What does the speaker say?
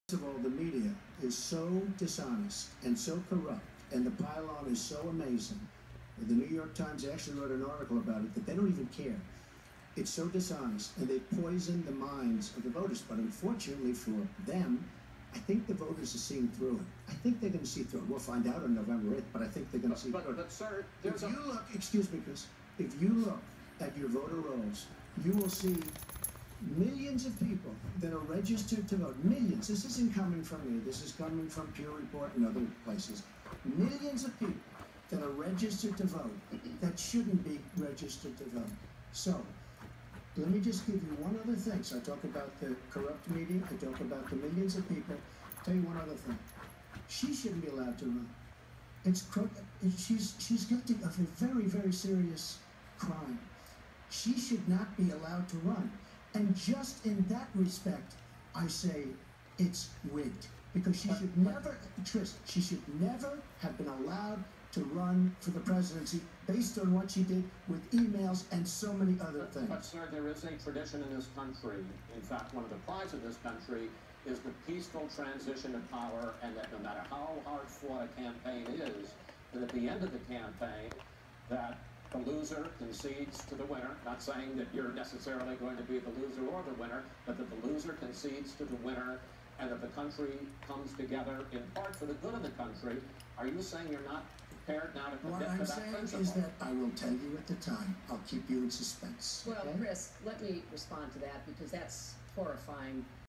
First of all, the media is so dishonest and so corrupt, and the pylon is so amazing. The New York Times actually wrote an article about it that they don't even care. It's so dishonest, and they poisoned the minds of the voters. But unfortunately for them, I think the voters are seeing through it. I think they're going to see through it. We'll find out on November 8th, but I think they're going to see through it. But sir, if you look, excuse me, Chris, if you look at your voter rolls, you will see millions of people that are registered to vote. Millions. This isn't coming from me. This is coming from Pew Report and other places. Millions of people that are registered to vote that shouldn't be registered to vote. So, let me just give you one other thing. So I talk about the corrupt media. I talk about the millions of people. I'll tell you one other thing. She shouldn't be allowed to run. She's guilty of a very, very serious crime. She should not be allowed to run. And just in that respect, I say it's rigged. Because she should never, Tris, she should never have been allowed to run for the presidency based on what she did with emails and so many other things. But sir, there is a tradition in this country. In fact, one of the prides of this country is the peaceful transition of power, and that no matter how hard fought a campaign is, that at the end of the campaign, that the loser concedes to the winner. Not saying that you're necessarily going to be the loser or the winner, but that the loser concedes to the winner, and that the country comes together in part for the good of the country. Are you saying you're not prepared now to commit to that principle? What I'm saying is that I will tell you at the time. I'll keep you in suspense. Well, okay? Chris, let me respond to that because that's horrifying.